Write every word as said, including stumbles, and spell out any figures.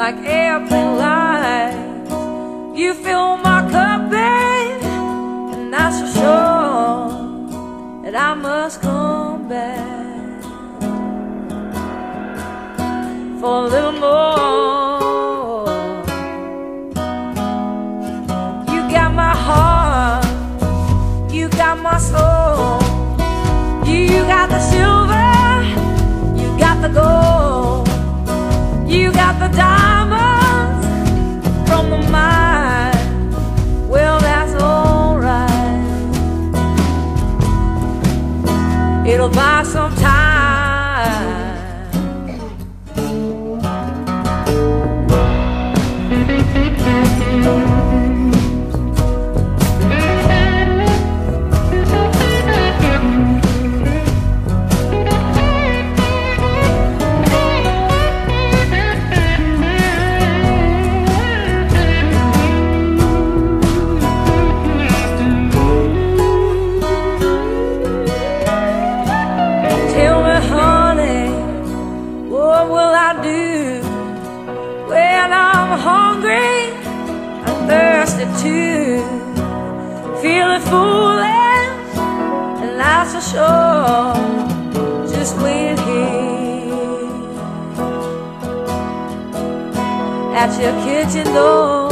like airplane lights. You fill my cup, babe, and that's for sure that I must come back for a little more. You got my heart, you got my soul, you got the silver, you got the gold, you got the diamonds from the mine. Well, that's alright. It'll buy some time. What will I do when I'm hungry and thirsty too? Feeling foolish, and that's for sure. Just wait here at your kitchen door.